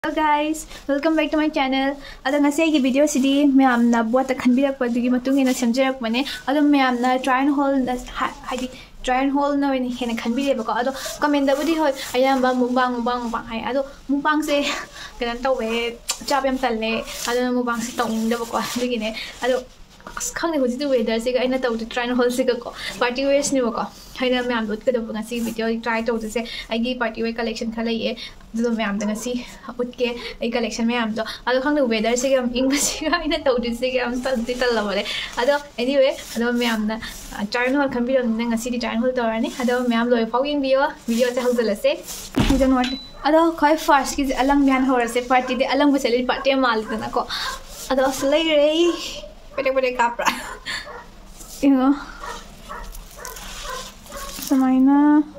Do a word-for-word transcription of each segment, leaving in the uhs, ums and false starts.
Hello guys, welcome back to my channel. Ada ngasi gi video sidi mayam na buat ta khanbirak pa dugi matung ina samjarak mane ado mayam na try and hold na hadi try and hold na wen hena khanbire ba ko ado comment da budi hoy ayam ba mubang mubang mubang hai ado mubang se kanan tawe job yam talle ado mubang se tong da ba ko dugi ne ado khang ne hoji du weather se ga ina taw try and hold se ga ko party wears ni ba ko haina mayam dot ka da ba ngasi video try to se ai gi party wear collection khala ye do mayam da ngasi utke ai collection mayam do ado khang ne weather se ga ing ba se ga ina taw se ga am tal ti tal la bare ado anyway ado mayam na try and hold khan bi ne ngasi di try and hold to ani ado mayam loi phau ing video video se hal se jan wat ado khoi first ki alang myan hor se party de alang ba se party mal na ko ado aslai re pede pede kapra you know samaina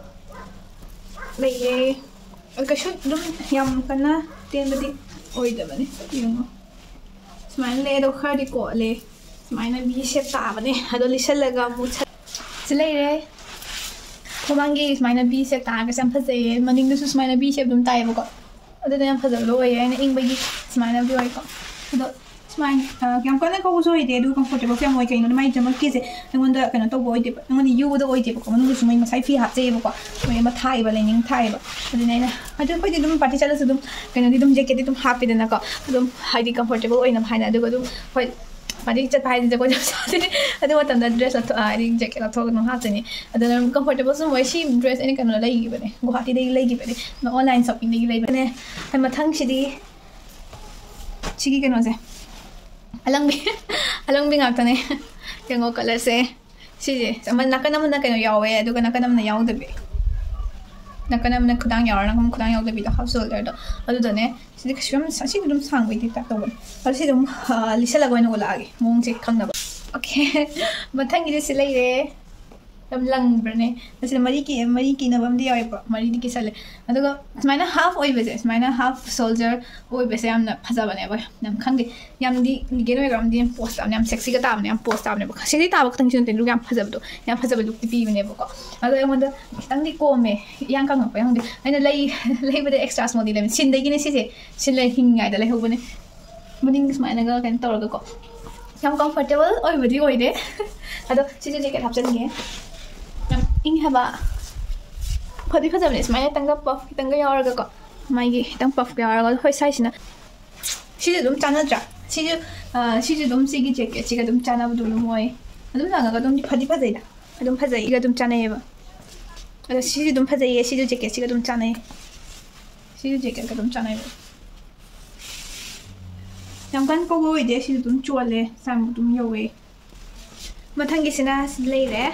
leye aga shoot dum yam kana ten badi oi da bane you know samaina le do khadi ko le samaina bi shape ta bane ado lisal laga mu chalai re komangi samaina bi shape ta ga sam phase maning du samaina bi shape dum tai ba ko ado ne phase lo ye ne ing bagi samaina bi oi ko ado Smile. Yang kau nak kau usah ide, du comfortable. Yang mau kain, nama macam macam kese. Yang anda kena tahu boy ide, yang anda you ada boy ide. Kau mana tu semua macam saya fihat je, buka. Macam macam Thai, balik yang Thai, buka. Jadi ni lah. Ada kau jadi party cakap sedum. Kena di dalam jacket itu happy dan nak. Sedum highly comfortable. Oh, nama Thai ada kau tu. Kau party cakap Thai je kau jadi. Ada macam ada dress atau highly jacket atau kau nak ni. Ada nama comfortable semua. Si dress ini kena lagi bene. Gua hati lagi lagi bene. No online shopping lagi lagi bene. Hai matang sidi. Ciki kena se. Alang bi, alang bi ngak tane, yang ngok color se, sih, sama nak nama nak kena yaw eh, tu kan nak nama nak yaw tu bi, nak nama nak kudang yaw, nak nama kudang yaw tu bi dah half shoulder tu, aduh tu ne, sih kesukaan sih tu sang bi tak tahu, kalau sih tu lisa lagu ni gula lagi, mung cek kang nabo. Okay, batang ini sih lagi deh. Tam lang berne nasi mari ki mari ki na bam dia oi mari di ki sale aduga smaina half oi bese smaina half soldier oi bese am na phaja bane ba nam khang di yam di ge no ram di post am nam sexy ga ta am nam post am ne ba khasi ta ba khang chin ten lu yam phaja do yam phaja ba lu pi bane ba ko ado yam da ang di ko me yang kang ba yang di aina lai lai ba de extra small di le sin de gi ne si se sin le hingngi da le ho bane muning smaina ga kan tor ga ko yam comfortable oi ba di oi de ado si si jacket hap jan ge ing haba phadi phaja bane smile tanga puff tanga yar ga ko mai gi tang puff ga ga hoi size na si dum chana tra si ju si ju dum si gi jacket si ga dum chana bu dum moi dum na ga dum di phadi phaja ida dum phaja ga dum chana ye ba ada si ju dum phaja ye si ju jacket si ga dum chana ye si ju jacket ga dum chana ye yang kan ko go ide si dum chuale sam dum yo we mathang gi sina slay re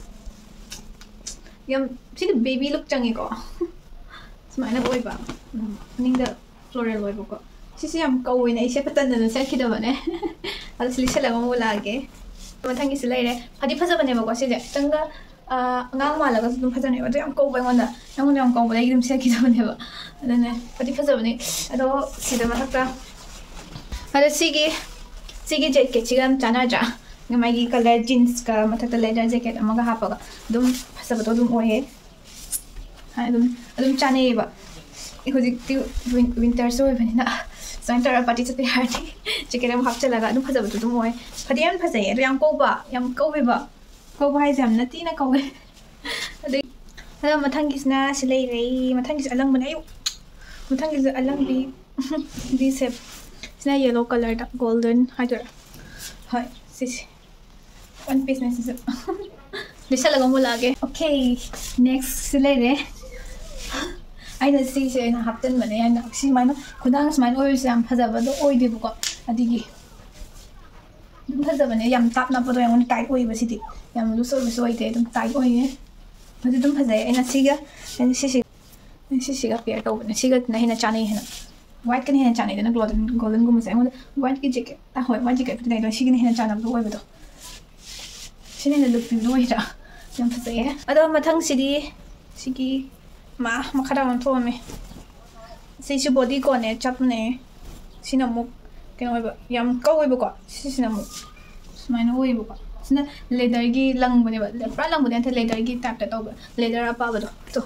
Yang sih baby look canggih kok, semaina boy ba, ning da floral boy kok. Sisi yang kau ini siapa tanda dan saya kita mana, ada selisih lagi mau lagi. Macam ni selai deh, hadi pasal mana bawa sih je, tengah ngang malah kalau tu pasal ni, ada yang kau bawa mana, yang mana yang kau bawa lagi tu saya kita mana ba, ada ni hadi pasal mana, ada sih macam tu, ada sigi sigi jacket cigam cana aja. Ngamai color jeans ka mata ta leather jacket amaga hapa ka dum phasa bato dum oye ha dum dum chane ba iko jikti winter so bani na winter party chate harti jacket am hap chala ga dum phasa bato dum oye phadi am phasa ye yang ko ba yang ko be ba ko ba hai jam na ti na ko ade ado mathang kisna silai rei mathang kis alang banai mathang kis alang bi bi se sina yellow color ta golden hajar hai sis one piece na sis lisa laga mo lagi okay next sila re ay na si si na hapten man yan si man kudang man oil sam phaja ba do oi de bu ko adigi dum phaja ban yam tap na pa do yang tight oi ba si ti yam lu so so oi de dum tight oi ye ba dum phaja ay na si ga ay si si si si ga pair to na si ga na hina chani hina white kan hina chani na golden golden gum sa white ki jacket ta hoi white jacket ta do si ga hina chana do oi ba do sini na look video ida yang phaja ye ado mathang sidi sigi ma makhara man tho me sei si body ko ne chap ne sina mu keno ba yam ko oi ba ko sina mu smaina oi ba ko sina leather gi lang bane ba pra lang bane ta leather gi tap ta to ba leather apa ba do to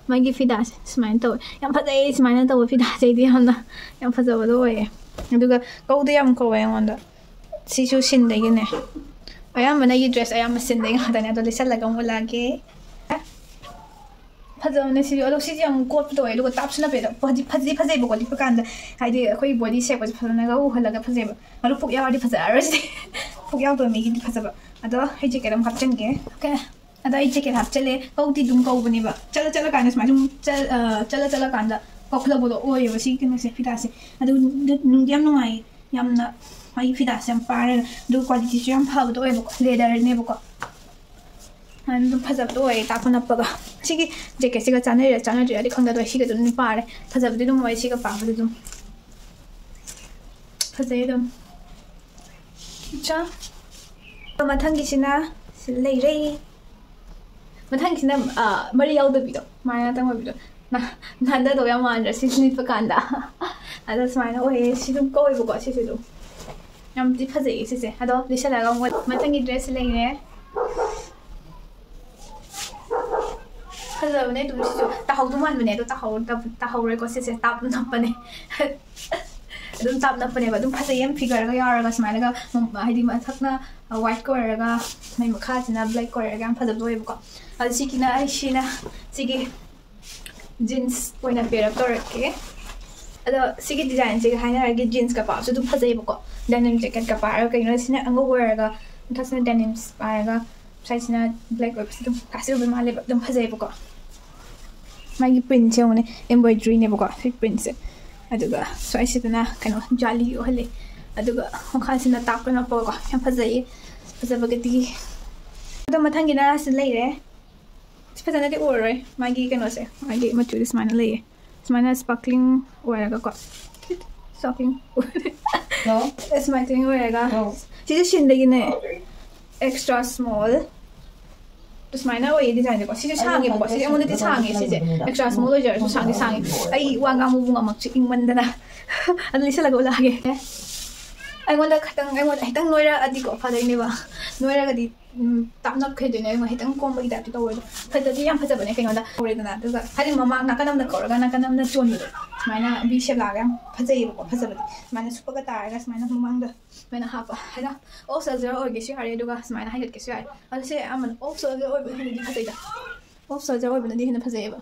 ꯃꯥꯒꯤ ꯐꯤꯗꯥꯁꯦ ꯁꯨꯃꯥꯏꯅ ꯇꯧꯋꯦ ꯌꯥꯝ ꯐꯖꯩ ꯁꯨꯃꯥꯏꯅ ꯇꯧꯕ ꯐꯤꯗꯥꯁꯦ ꯌꯥꯝꯅ ꯌꯥꯝ ꯐꯖꯕꯗꯣ ꯑꯣꯏꯌꯦ ꯑꯗꯨꯒ ꯀꯧꯗ ꯌꯥꯝ ꯀꯧꯋꯦ ꯑꯩꯉꯣꯟꯗ ꯁꯤꯁꯨ ꯁꯤꯟꯗꯒꯤꯅꯦ ꯑꯌꯥꯝꯕꯅ ꯑꯩꯒꯤ ꯗ꯭ꯔꯦꯁ ꯑꯌꯥꯝꯕ ꯁꯤꯟꯗꯒꯤ ꯉꯥꯛꯇꯅꯦ ꯑꯗꯣ ꯂꯤꯠꯁꯜꯂꯒ ꯑꯃꯨꯛ ꯎꯠꯂꯛꯑꯒꯦ ꯐꯖꯕꯅꯦ ꯁꯤꯁꯨ ꯑꯗꯣ ꯁꯤꯁꯦ ꯌꯥꯝ ꯀꯣꯠꯄ ꯑꯣꯏ ꯑꯗꯨꯒ ꯇꯥꯞꯁꯨ ꯅꯞꯄꯦ ꯐꯖꯤ ꯐꯖꯤ ꯐꯖꯩꯕꯀꯣ ꯂꯤꯠꯄ ꯀꯥꯟꯗ ꯍꯥꯏꯗꯤ ꯑꯩꯈꯣꯏ ꯕꯣꯗꯤ ꯁꯦꯞꯁꯦ ꯐꯖꯅꯒ ꯎꯍꯜꯂꯒ ꯐꯖꯩꯕ ꯑꯗꯣ ꯄꯨꯛ ꯌꯥꯎꯔꯗꯤ ꯐꯖꯔꯔꯣꯏ ꯁꯤꯗꯤ ꯄꯨꯛ ꯌꯥꯎꯗꯕ ꯃꯤꯒꯤꯗꯤ ꯐꯖꯕ ꯑꯗꯣ ꯑꯩ ꯖꯦꯀꯦꯠ ꯑꯃ ꯍꯥꯞꯆꯤꯟꯒꯦ ꯑꯣꯀꯦ ꯑꯗꯣ ꯑꯩ ꯖꯦꯀꯦꯠ ꯍꯥꯞꯆꯤꯜꯂꯦ ꯀꯧꯗꯤ ꯑꯗꯨꯝ ꯀꯧꯕꯅꯦꯕ ꯆꯠꯂ ꯆꯠꯂꯀꯥꯟꯗ ꯁꯨꯃꯥꯏꯅ ꯁꯨꯝ ꯆꯠꯂ ꯆꯠꯂꯀꯥꯟꯗ ꯀꯧꯈꯠꯂꯛꯄꯗꯣ ꯑꯣꯏꯌꯦꯕ ꯁꯤ ꯀꯩꯅꯣꯁꯦ ꯐꯤꯗꯥꯁꯦ ꯑꯗꯨ ꯅꯨꯡꯗꯤ ꯌꯥꯝ ꯅꯨꯡꯉꯥꯏ ꯌꯥꯝꯅ ꯃꯥꯒꯤ ꯐꯤꯗꯥꯁꯦ ꯌꯥꯝ ꯄꯥꯔꯒ ꯑꯗꯨꯒ ꯀ꯭ꯋꯥꯂꯤꯇꯤꯁꯨ ꯌꯥꯝ ꯐꯕꯗꯣ ꯑꯣꯏꯌꯦꯕꯀꯣ ꯂꯦꯗꯔꯅꯦꯕꯀꯣ ꯑꯗꯨꯝ ꯐꯖꯕꯗꯣ ꯑꯣꯏꯌꯦ ꯇꯥꯛꯄ ꯅꯞꯄꯒ ꯁꯤꯒꯤ ꯖꯦꯀꯦꯠꯁꯤꯒ ꯆꯥꯅꯔꯤꯔ ꯆꯥꯅꯗ꯭ꯔꯤꯔꯗꯤ ꯈꯪꯗꯦ ꯑꯗꯣ ꯁꯤꯒ ꯑꯗꯨꯝ ꯄꯥꯔꯦ ꯐꯖꯕꯗꯤ ꯑꯗꯨꯝ ꯑꯣꯏ ꯁꯤꯒ ꯄꯥꯕꯗꯤ ꯑꯗꯨꯝ ꯐꯖꯩ ꯑꯗꯨꯝ ꯆꯥ ꯃꯊꯪꯒꯤꯁꯤꯅ ꯁꯤ ꯂꯩꯔꯦ ꯃꯊꯪꯒꯤꯁꯤꯅ ꯃꯔꯤ ꯌꯥꯎꯗꯕꯤꯗꯣ ꯁꯨꯃꯥꯏꯅꯇꯪ ꯑꯣꯏꯕꯤꯗꯣ ꯅꯥꯟꯗꯗꯧ ꯌꯥꯝ ꯃꯥꯟꯗ꯭ꯔꯥ ꯁꯤ ꯂꯤꯠꯄ ꯀꯥꯟꯗ ꯑꯗꯣ ꯁꯨꯃꯥꯏꯅ ꯑꯣꯏꯌꯦ ꯁꯤ ꯑꯗꯨꯝ ꯀꯧꯋꯦꯕꯀꯣ ꯁꯤꯁꯨ ꯑꯗꯨꯝ ꯌꯥꯝꯗꯤ ꯐꯖꯩꯌꯦ ꯁꯤꯁꯦ ꯑꯗꯣ ꯂꯤꯠꯁꯜꯂꯒ ꯑꯃꯨꯛ ꯃꯊꯪꯒꯤ ꯗ꯭ꯔꯦꯁꯁꯤ ꯂꯩꯔꯦ ꯐꯖꯕꯅꯦ ꯑꯗꯨꯝ ꯁꯤꯁꯨ ꯇꯥꯍꯧꯗꯧ ꯃꯥꯟꯕꯅꯦ ꯑꯗꯣ ꯇꯥꯍꯧꯔꯣꯏꯀꯣ ꯁꯤꯁꯦ ꯇꯥꯞ ꯅꯞꯄꯅꯦ ꯑꯗꯨꯝ ꯇꯥꯞ ꯅꯞꯄꯅꯦꯕ ꯑꯗꯨꯝ ꯐꯖꯩ ꯌꯥꯝ ꯐꯤꯒꯔꯒ ꯌꯥꯎꯔꯒ ꯁꯨꯃꯥꯏꯅꯒ ꯍꯥꯏꯗꯤ ꯃꯊꯛꯅ ꯋꯥꯏꯠꯀ ꯑꯣꯏꯔꯒ ꯃꯩ ꯃꯈꯥꯁꯤꯅ ꯕ꯭ꯂꯦꯛ ꯑꯣꯏꯔꯒ ꯌꯥꯝ ꯐꯖꯕ ꯑꯣꯏꯌꯦꯕꯀꯣ ꯑꯗꯣ ꯁꯤꯒꯤꯅ ꯑꯩ ꯁꯤꯅ ꯁꯤꯒꯤ ꯖꯤꯟꯁ ꯑꯣꯏꯅ ꯄꯦꯔꯞ ꯇꯧꯔꯛꯀꯦ ꯑꯗꯣ ꯁꯤꯒꯤ ꯗꯤꯖꯥꯏꯟꯁꯤꯒ ꯍꯥꯏꯅꯔꯒ ꯖꯤꯟꯁꯀ ꯄꯥꯕꯁꯨ ꯑꯗꯨꯝ ꯐꯖꯩꯕꯀꯣ ꯗꯦꯅꯤꯝ ꯖꯦꯀꯦꯠꯀ ꯄꯥꯔꯒ ꯀꯩꯅꯣ ꯁꯤꯅ ꯑꯉꯧꯕ ꯑꯣꯏꯔꯒ ꯃꯊꯛꯁꯤꯅ ꯗꯦꯅꯤꯝꯁ ꯄꯥꯔꯒ ꯁꯥꯏꯁꯤꯅ ꯕ꯭ꯂꯦꯛ ꯑꯣꯏꯕꯁꯤ ꯑꯗꯨꯝ ꯀ꯭ꯂꯥꯁꯤꯛ ꯑꯣꯏꯕ ꯃꯥꯜꯂꯦꯕ ꯑꯗꯨꯝ ꯐꯖꯩꯕꯀꯣ ꯃꯥꯒꯤ ꯄ꯭ꯔꯤꯟꯁꯦ ꯌꯦꯡꯉꯨꯅꯦ ꯑꯦꯝꯕ꯭ꯔꯣꯏꯗ꯭ꯔꯤꯅꯦꯕꯀꯣ ꯁꯤ ꯄ꯭ꯔꯤꯟꯁꯦ ꯑꯗꯨꯒ ꯁ꯭ꯋꯥꯏꯁꯤꯗꯅ ꯀꯩꯅꯣ ꯖꯥꯂꯤ ꯑꯣꯏꯍꯜꯂꯤ ꯑꯗꯨꯒ ꯃꯈꯥꯁꯤꯅ ꯇꯥꯞꯀ ꯅꯞꯄꯒꯀꯣ ꯌꯥꯝ ꯐꯖꯩꯌꯦ ꯐꯖꯕꯒꯗꯤ ꯑꯗꯣ ꯃꯊꯪꯒꯤꯅ ꯁꯤ ꯂꯩꯔꯦ ꯁꯤ ꯐꯖꯅꯗꯤ ꯎꯔꯔꯣꯏ ꯃꯥꯒꯤ ꯀꯩꯅꯣꯁꯦ ꯃꯥꯒꯤ ꯃꯆꯨꯗꯤ ꯁꯨꯃꯥꯏꯅ ꯂꯩꯌꯦ ꯁꯨꯃꯥꯏꯅ ꯁ꯭ꯄꯥꯔꯀ꯭ꯂꯤꯡ ꯑꯣꯏꯔꯒꯀꯣ ꯁ꯭ꯄꯥꯔꯀ꯭ꯂꯤꯡ ꯁ꯭ꯄꯥꯔꯀ꯭ꯂꯤꯡ ꯑꯣꯏꯔꯒ ꯁꯤꯁꯦ ꯁꯤꯟꯗꯒꯤꯅꯦ ꯑꯦꯛꯁꯇ꯭ꯔꯥ ꯁ꯭ꯃꯣꯜ ꯁꯨꯃꯥꯏꯅ ꯑꯣꯏꯌꯦ ꯗꯤꯖꯥꯏꯟꯁꯦꯀꯣ ꯁꯤꯁꯦ ꯁꯥꯡꯉꯦꯕꯀꯣ ꯁꯤꯁꯦ ꯑꯩꯉꯣꯟꯗꯗꯤ ꯁꯥꯡꯉꯦ ꯁꯤꯁꯦ ꯑꯦꯛꯁꯇ꯭ꯔꯥ ꯁ꯭ꯃꯣꯜ ꯑꯣꯏꯖꯔꯁꯨ ꯁꯥꯡꯗꯤ ꯁꯥꯡꯉꯦ ꯑꯩ ꯋꯥ ꯉꯥꯡꯕꯕꯨ ꯉꯝꯃꯛꯁꯤ ꯏꯪꯃꯟꯗꯅ ꯑꯗꯨ ꯂꯤꯠꯁꯜꯂꯒ ꯎꯠꯂꯛꯑꯒꯦ ꯑꯩꯉꯣꯟꯗ ꯈꯤꯇꯪ ꯑꯩꯉꯣꯟꯗ ꯈꯤꯇꯪ ꯅꯣꯏꯔꯛꯑꯗꯤꯀꯣ ꯐꯗꯣꯏꯅꯦꯕ ꯅꯣꯏꯔꯒꯗꯤ ꯇꯥꯞꯅꯞꯈꯩꯗꯣꯏꯅꯦ ꯑꯩꯉꯣꯟꯗ ꯈꯤꯇꯪ ꯀꯣꯝꯕꯒꯤ ꯇꯥꯏꯞꯇ ꯇꯧꯋꯦꯗꯣ ꯐꯖꯗꯤ ꯌꯥꯝ ꯐꯖꯕꯅꯦ ꯀꯩꯅꯣꯗ ꯍꯧꯔꯦꯗꯅ ꯑꯗꯨꯒ ꯍꯥꯏꯗꯤ ꯃꯃꯥꯡ ꯅꯥꯀꯟ ꯑꯃꯗ ꯀꯧꯔꯒ ꯅꯥꯀꯟ ꯑꯃꯗ ꯆꯣꯟꯕꯗꯣ ꯁꯨꯃꯥꯏꯅ ꯕꯤ ꯁꯦꯞ ꯂꯥꯛꯑꯒ ꯌꯥꯝ ꯐꯖꯩꯌꯦꯕꯀꯣ ꯐꯖꯕꯗꯤ ꯁꯨꯃꯥꯏꯅ ꯁꯨꯞꯄꯒ ꯇꯥꯔꯒ ꯁꯨꯃꯥꯏꯅ ꯃꯃꯥꯡꯗ ꯁꯨꯃꯥꯏꯅ ꯍꯥꯞꯄ ꯍꯥꯏꯅ ꯑꯣꯐ ꯁꯣꯜꯖꯔ ꯑꯣꯏꯒꯦꯁꯨ ꯌꯥꯔꯦ ꯑꯗꯨꯒ ꯁꯨꯃꯥꯏꯅ ꯍꯥꯏꯒꯠꯀꯦꯁꯨ ꯌꯥꯔꯦ ꯑꯗꯣ ꯁꯤ ꯑꯌꯥꯝꯕꯅ ꯑꯣꯐ ꯁꯣꯜꯖꯔ ꯑꯣꯏꯕꯅ ꯍꯦꯟꯅꯗꯤ ꯐꯖꯩꯗ ꯑꯣꯐ ꯁꯣꯜꯖꯔ ꯑꯣꯏꯕꯅꯗꯤ ꯍꯦꯟꯅ ꯐꯖꯩꯌꯦꯕ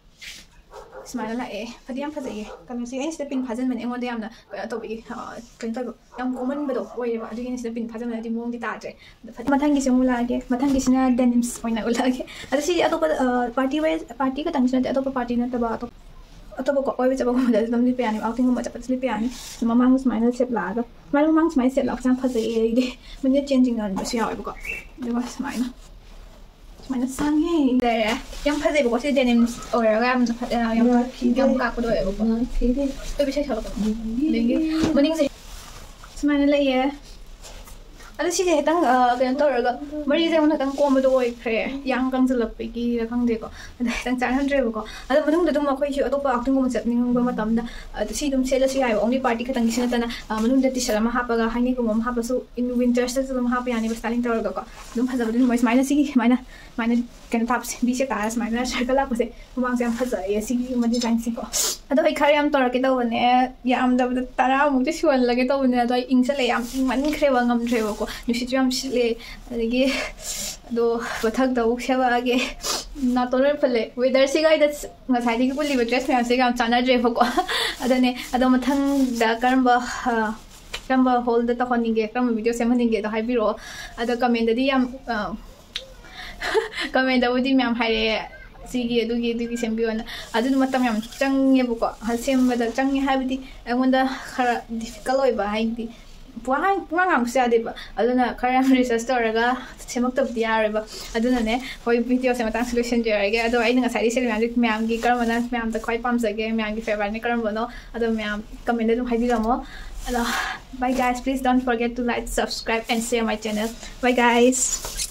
ꯁꯨꯃꯥꯏꯅ ꯂꯥꯛꯑꯦ ꯐꯗꯤ ꯌꯥꯝ ꯐꯖꯩꯌꯦ ꯀꯂꯔꯁꯤ ꯑꯩꯅ ꯁꯤꯗ ꯄꯤꯟ ꯐꯥꯖꯤꯟꯕꯅꯦ ꯑꯩꯉꯣꯟꯗ ꯌꯥꯝꯅ ꯀꯩꯅꯣ ꯇꯧꯕꯒꯤ ꯀꯩꯅꯣ ꯇꯧꯕ ꯌꯥꯝ ꯀꯣꯃꯟꯕꯗꯣ ꯑꯣꯏꯌꯦꯕ ꯑꯗꯨꯒꯤꯅꯤ ꯁꯤꯗ ꯄꯤꯟ ꯐꯥꯖꯤꯟꯕꯅꯗꯤ ꯃꯑꯣꯡꯗꯤ ꯇꯥꯗ꯭ꯔꯦ ꯃꯊꯪꯒꯤꯁꯦ ꯑꯃꯨꯛ ꯎꯠꯂꯛꯑꯒꯦ ꯃꯊꯪꯒꯤꯁꯤꯅ ꯗꯦꯅꯤꯝꯁ ꯑꯣꯏꯅ ꯎꯠꯂꯛꯑꯒꯦ ꯑꯗꯣ ꯁꯤꯗꯤ ꯑꯇꯣꯞꯄ ꯄꯥꯔꯇꯤ ꯋꯦꯌꯔ ꯄꯥꯔꯇꯤ ꯈꯛꯇꯪꯁꯨ ꯅꯠꯇꯦ ꯑꯇꯣꯞꯄ ꯄꯥꯔꯇꯤ ꯅꯠꯇꯕ ꯑꯇꯣꯞꯄ ꯑꯇꯣꯞꯄ ꯀꯣꯏꯕ ꯆꯠꯄꯒꯨꯝꯕꯗꯁꯨ ꯑꯗꯨꯝ ꯂꯤꯠꯄ ꯌꯥꯅꯤ ꯑꯥꯎꯇꯤꯡꯒꯨꯝꯕ ꯆꯠꯄꯗꯁꯨ ꯂꯤꯠꯄ ꯌꯥꯅꯤ ꯃꯃꯥꯡꯗ ꯁꯨꯃꯥꯏꯅ ꯁꯦꯞ ꯂꯥꯛꯑꯒ ꯁꯨꯃꯥꯏꯅ ꯃꯃꯥꯡ ꯁꯨꯃꯥꯏꯅ ꯁꯦꯞ ꯂꯥꯛꯄꯁꯦ ꯌꯥꯝ ꯐꯖꯩꯌꯦ ꯑꯩꯗꯤ ꯃꯤꯅꯤꯠ ꯆꯦꯟꯖꯤꯡ ꯑꯣꯟꯕꯁꯨ ꯌꯥꯎꯋꯦꯕꯀோ ꯑꯗꯨꯒ ꯁꯨꯃꯥꯏꯅ ꯁꯨꯃꯥꯏꯅ ꯁꯥꯡꯉꯦ ꯂꯩꯔꯦ ꯌꯥꯝ ꯐꯖꯩꯕꯀꯣ ꯁꯤ ꯗꯦꯅꯤꯝꯁ ꯑꯣꯏꯔꯒ ꯌꯥꯝꯅ ꯌꯥꯝ ꯌꯥꯝ ꯀꯥꯛꯄꯗꯣ ꯑꯣꯏꯌꯦꯕꯀꯣ ꯑꯣꯏꯕ ꯏꯁꯩ ꯁꯛꯂꯛꯀꯅꯣ ꯑꯗꯒꯤ ꯃꯅꯤꯡꯁꯦ ꯁꯨꯃꯥꯏꯅ ꯂꯩꯌꯦ ꯑꯗꯣ ꯁꯤꯁꯦ ꯈꯤꯇꯪ ꯀꯩꯅꯣ ꯇꯧꯔꯒ ꯃꯔꯤꯁꯦ ꯑꯩꯉꯣꯟꯗ ꯈꯤꯇꯪ ꯀꯣꯝꯕꯗꯣ ꯑꯣꯏꯈ꯭ꯔꯦ ꯌꯥꯡ ꯀꯪꯁꯤꯜꯂꯛꯄꯒꯤꯔ ꯈꯪꯗꯦꯀꯣ ꯑꯗ ꯈꯤꯇꯪ ꯆꯥꯟꯅꯗ꯭ꯔꯦꯕꯀꯣ ꯑꯗꯣ ꯃꯅꯨꯡꯗ ꯑꯗꯨꯝ ꯑꯩꯈꯣꯏꯁꯨ ꯑꯇꯣꯞꯄ ꯑꯥꯎꯇꯤꯡꯒꯨꯝꯕ ꯆꯠꯅꯤꯡꯕ ꯃꯇꯝꯗ ꯁꯤ ꯑꯗꯨꯝ ꯁꯦꯠꯂꯁꯨ ꯌꯥꯏꯕ ꯑꯣꯡꯂꯤ ꯄꯥꯔꯇꯤ ꯈꯛꯇꯪꯒꯤꯁꯨ ꯅꯠꯇꯅ ꯃꯅꯨꯡꯗ ꯇꯤ ꯁꯔꯠ ꯑꯃ ꯍꯥꯞꯄꯒ ꯍꯥꯏꯅꯤꯒꯨꯝꯕ ꯑꯃ ꯍꯥꯞꯄꯁꯨ ꯏꯟ ꯋꯤꯟꯇꯔꯁꯇꯁꯨ ꯑꯗꯨꯝ ꯍꯥꯞꯄ ꯌꯥꯅꯤꯕ ꯁ꯭ꯇꯥꯏꯂꯤꯡ ꯇꯧꯔꯒꯀꯣ ꯑꯗꯨꯝ ꯐꯖꯕꯗꯤ ꯑꯗꯨꯝ ꯁꯨꯃꯥꯏꯅ ꯁꯤꯒꯤ ꯁꯨꯃꯥꯏꯅ ꯁꯨꯃꯥꯏꯅ ꯀꯩꯅꯣ ꯇꯥꯞꯁꯦ ꯕꯤ ꯁꯦꯞ ꯇꯥꯔꯒ ꯁꯨꯃꯥꯏꯅ ꯁꯔꯀꯜ ꯂꯥꯛꯄꯁꯦ ꯃꯃꯥꯡꯁꯦ ꯌꯥꯝ ꯐꯖꯩꯌꯦ ꯁꯤꯒꯤꯒꯨꯝꯕ ꯗꯤꯖꯥꯏꯟꯁꯤꯀꯣ ꯑꯗꯣ ꯑꯩ ꯈꯔ ꯌꯥꯝ ꯇꯧꯔꯛꯀꯦ ꯇꯧꯕꯅꯦ ꯌꯥꯝꯗꯕꯗ ꯇꯔꯥꯃꯨꯛꯇꯤ ꯁꯨꯍꯜꯂꯒꯦ ꯇꯧꯕꯅꯦ ꯑꯗꯣ ꯑꯩ ꯏꯪꯁꯜꯂꯦ ꯌꯥꯝ ꯏꯪꯃꯟꯈ꯭ꯔꯦꯕ ꯉꯝꯗ꯭ꯔꯦꯕꯀꯣ ꯅꯨꯡꯁꯤꯠꯁꯨ ꯌꯥꯝ ꯁꯤꯠꯂꯦ ꯑꯗꯒꯤ ꯑꯗꯣ ꯃꯊꯛꯇ ꯑꯃꯨꯛ ꯁꯦꯝꯃꯛꯑꯒꯦ ꯅꯥꯇꯣꯟ ꯂꯣꯏ ꯐꯨꯜꯂꯦ ꯋꯦꯗꯔꯁꯤꯒ ꯑꯩꯗ ꯉꯁꯥꯏꯗꯒꯤ ꯄꯨꯜꯂꯤꯕ ꯗ꯭ꯔꯦꯁ ꯃꯌꯥꯝꯁꯤꯒ ꯌꯥꯝ ꯆꯥꯟꯅꯗ꯭ꯔꯦꯕꯀꯣ ꯑꯗꯨꯅꯦ ꯑꯗꯣ ꯃꯊꯪꯗ ꯀꯔꯝꯕ ꯀꯔꯝꯕ ꯍꯣꯜꯗ ꯇꯧꯍꯟꯅꯤꯡꯒꯦ ꯀꯔꯝꯕ ꯚꯤꯗꯤꯑꯣ ꯁꯦꯝꯍꯟꯅꯤꯡꯒꯦꯗꯣ ꯍꯥꯏꯕꯤꯔꯛꯑꯣ ꯑꯗꯣ ꯀꯃꯦꯟꯗꯗꯤ ꯌꯥꯝ ꯀꯃꯦꯟꯗꯕꯨꯗꯤ ꯃꯌꯥꯝ ꯍꯥꯏꯔꯛꯑꯦ ꯁꯤꯒꯤ ꯑꯗꯨꯒꯤ ꯑꯗꯨꯒꯤ ꯁꯦꯝꯕꯤꯌꯣꯅ ꯑꯗꯨꯅ ꯃꯇꯝ ꯌꯥꯝ ꯆꯪꯉꯦꯕꯀꯣ ꯁꯦꯝꯕꯗ ꯆꯪꯉꯦ ꯍꯥꯏꯕꯗꯤ ꯑꯩꯉꯣꯟꯗ ꯈꯔ ꯗꯤꯐꯤꯀꯜ ꯑꯣꯏꯕ ꯍꯥꯏꯗꯤ ꯄꯨꯡꯉꯥꯡ ꯄꯨꯡꯉꯥꯡ ꯉꯥꯡꯕꯁꯨ ꯌꯥꯗꯦꯕ ꯑꯗꯨꯅ ꯈꯔ ꯌꯥꯝ ꯔꯤꯁꯔꯁ ꯇꯧꯔꯒ ꯁꯦꯝꯃꯛꯇꯕꯗꯤ ꯌꯥꯔꯣꯏꯕ ꯑꯗꯨꯅꯅꯦ ꯍꯣꯏ ꯚꯤꯗꯤꯑꯣꯁꯦ ꯃꯇꯥꯡꯁꯤ ꯂꯣꯏꯁꯤꯟꯖꯔꯒꯦ ꯑꯗꯣ ꯑꯩꯅ ꯉꯁꯥꯏꯗꯤ ꯁꯦꯠꯂꯤ ꯃꯌꯥꯝꯁꯦ ꯃꯌꯥꯝꯒꯤ ꯀꯔꯝꯕꯅ ꯃꯌꯥꯝꯗ ꯈ꯭ꯋꯥꯏ ꯄꯥꯝꯖꯒꯦ ꯃꯌꯥꯝꯒꯤ ꯐꯦꯚꯣꯔꯥꯏꯠꯅꯤ ꯀꯔꯝꯕꯅꯣ ꯑꯗꯣ ꯃꯌꯥꯝ ꯀꯃꯦꯟꯗ ꯑꯗꯨꯝ ꯍꯥꯏꯕꯤꯔꯝꯃꯣ ꯑꯗꯣ bye guys, please don't forget to like, subscribe and share my channel. Bye guys.